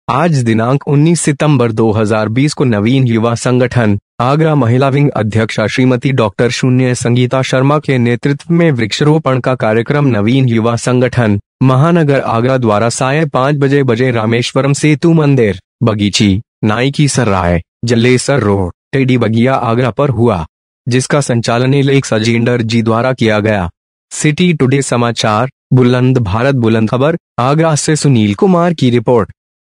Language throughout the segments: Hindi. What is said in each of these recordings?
आज दिनांक 19 सितंबर 2020 को नवीन युवा संगठन आगरा महिला विंग अध्यक्षा श्रीमती डॉक्टर शून्य संगीता शर्मा के नेतृत्व में वृक्षारोपण का कार्यक्रम नवीन युवा संगठन महानगर आगरा द्वारा साय 5 बजे रामेश्वरम सेतु मंदिर, बगीची, नाई की सराय, जलेसर रोड, टेडी बगिया आगरा पर हुआ, जिसका संचालन लेख सजिंदर जी द्वारा किया गया। सिटी टुडे समाचार, बुलंद भारत बुलंद खबर, आगरा से सुनील कुमार की रिपोर्ट।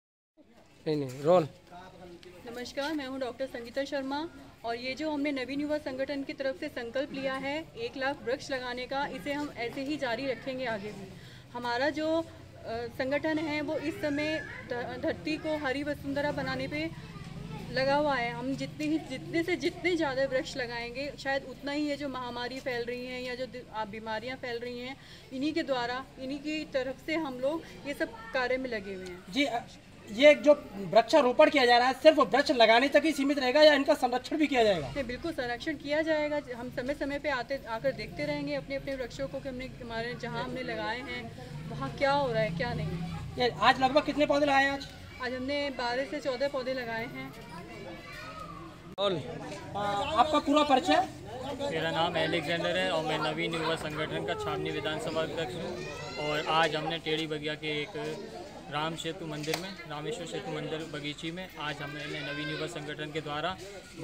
नमस्कार, मैं हूं डॉक्टर संगीता शर्मा और ये जो हमने नवीन युवा संगठन की तरफ से संकल्प लिया है 1 लाख वृक्ष लगाने का, इसे हम ऐसे ही जारी रखेंगे आगे भी। हमारा जो संगठन है वो इस समय धरती को हरी वसुंधरा बनाने पे लगा हुआ है। हम जितने ज़्यादा वृक्ष लगाएंगे शायद उतना ही ये जो महामारी फैल रही हैं या जो बीमारियां फैल रही हैं, इन्हीं के द्वारा, इन्हीं की तरफ से हम लोग ये सब कार्य में लगे हुए हैं। जी, ये जो वृक्षारोपण किया जा रहा है सिर्फ वृक्ष लगाने तक ही सीमित रहेगा या इनका संरक्षण भी किया जाएगा? नहीं, बिल्कुल संरक्षण किया जाएगा। हम समय समय पे आकर देखते रहेंगे अपने अपने वृक्षों को कि हमारे जहाँ हमने लगाए हैं वहाँ क्या हो रहा है क्या नहीं। आज लगभग कितने पौधे लगाए हैं? आज हमने 12 से 14 पौधे लगाए हैं। आपका पूरा परिचय? मेरा नाम एलेक्जेंडर है और मैं नवीन युवा संगठन का छावनी विधानसभा अध्यक्ष हूँ। और आज हमने टेढ़ी बगिया के एक राम सेतु मंदिर में, रामेश्वर सेतु मंदिर बगीची में, आज हमने नवीन युवा संगठन के द्वारा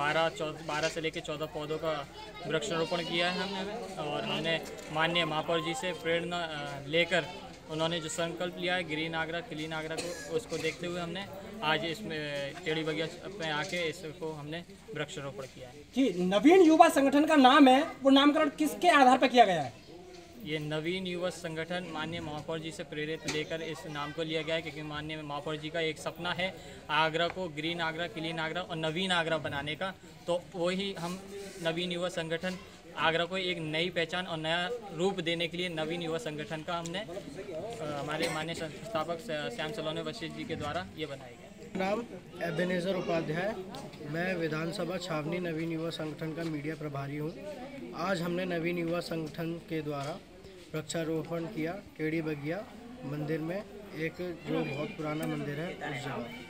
12 से लेकर 14 पौधों का वृक्षारोपण किया है हमने। और हमने माननीय महापौर जी से प्रेरणा लेकर उन्होंने जो संकल्प लिया है ग्रीन आगरा क्लीन आगरा को, उसको देखते हुए हमने आज इसमें टेढ़ी बगिया में आके इसको हमने वृक्षारोपण किया है। जी, नवीन युवा संगठन का नाम है, वो नामकरण किसके आधार पर किया गया है? ये नवीन युवा संगठन माननीय महापौर जी से प्रेरित लेकर इस नाम को लिया गया है, क्योंकि माननीय महापौर जी का एक सपना है आगरा को ग्रीन आगरा क्लीन आगरा और नवीन आगरा बनाने का। तो वही हम नवीन युवा संगठन आगरा को एक नई पहचान और नया रूप देने के लिए नवीन युवा संगठन का हमने हमारे माननीय संस्थापक श्याम सलोने वशिष्ठ जी के द्वारा ये बनाया गया। नाम एबेनेजर उपाध्याय, मैं विधानसभा छावनी नवीन युवा संगठन का मीडिया प्रभारी हूँ। आज हमने नवीन युवा संगठन के द्वारा वृक्षारोपण किया टेढ़ी बगिया मंदिर में, एक जो बहुत पुराना मंदिर है उस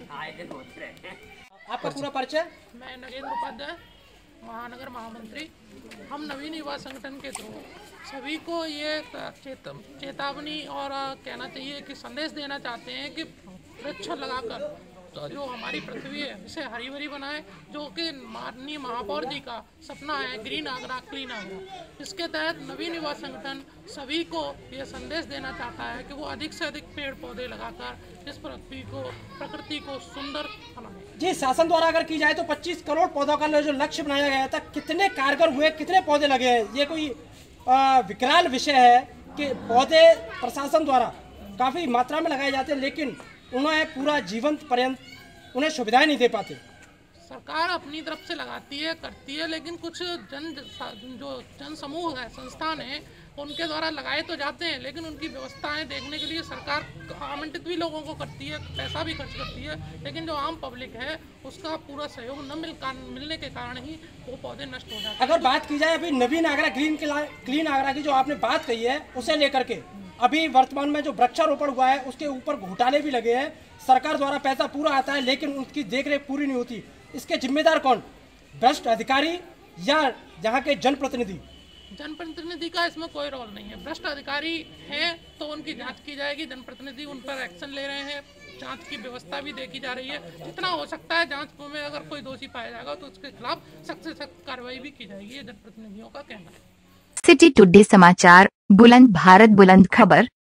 जगह। आपका पूरा परिचय? मैं नरेंद्र उपाध्याय, महानगर महामंत्री। हम नवीन युवा संगठन के थ्रू सभी को ये चेतावनी और कहना चाहिए कि संदेश देना चाहते हैं कि वृक्ष लगाकर जो हमारी पृथ्वी है इसे हरी भरी बनाए, जो कि माननीय महापौर जी का सपना है ग्रीन आगरा क्लीन आगरा। इसके तहत नवीन युवा संगठन सभी को ये संदेश देना चाहता है कि वो अधिक से अधिक पेड़ पौधे लगाकर इस पृथ्वी को, प्रकृति को सुंदर बनाए। जी, शासन द्वारा अगर की जाए तो 25 करोड़ पौधों का जो लक्ष्य बनाया गया था, कितने कारगर हुए, कितने पौधे लगे हैं? ये कोई विकराल विषय है कि पौधे प्रशासन द्वारा काफ़ी मात्रा में लगाए जाते हैं, लेकिन उन्हें पूरा जीवन पर्यंत उन्हें सुविधाएं नहीं दे पाते। सरकार अपनी तरफ से लगाती है, करती है, लेकिन कुछ जन समूह है, संस्थान है, उनके द्वारा लगाए तो जाते हैं, लेकिन उनकी व्यवस्थाएं देखने के लिए सरकार आमंत्रित भी लोगों को करती है, पैसा भी खर्च करती है, लेकिन जो आम पब्लिक है उसका पूरा सहयोग न मिलने के कारण ही वो पौधे नष्ट हो जाते हैं। अगर बात की जाए अभी नवीन आगरा क्लीन आगरा की जो आपने बात कही है उसे लेकर के, अभी वर्तमान में जो वृक्षारोपण हुआ है उसके ऊपर घोटाले भी लगे हैं। सरकार द्वारा पैसा पूरा आता है लेकिन उसकी देखरेख पूरी नहीं होती। इसके जिम्मेदार कौन? भ्रष्ट अधिकारी या यहाँ के जनप्रतिनिधि? जनप्रतिनिधि का इसमें कोई रोल नहीं है। भ्रष्ट अधिकारी हैं तो उनकी जांच की जाएगी, जनप्रतिनिधि उन पर एक्शन ले रहे हैं, जांच की व्यवस्था भी देखी जा रही है। जितना हो सकता है जांच में अगर कोई दोषी पाया जाएगा तो उसके खिलाफ सख्त से सख्त कार्रवाई भी की जाएगी, ये जनप्रतिनिधियों का कहना है। सिटी टुडे समाचार, बुलंद भारत बुलंद खबर।